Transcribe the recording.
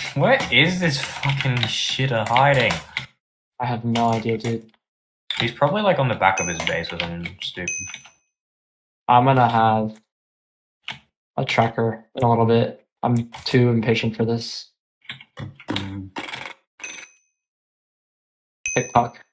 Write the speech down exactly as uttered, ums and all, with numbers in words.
Where is this fucking shitter hiding? I have no idea, dude. He's probably like on the back of his base or something stupid. I'm gonna have a tracker in a little bit. I'm too impatient for this. Mm. TikTok.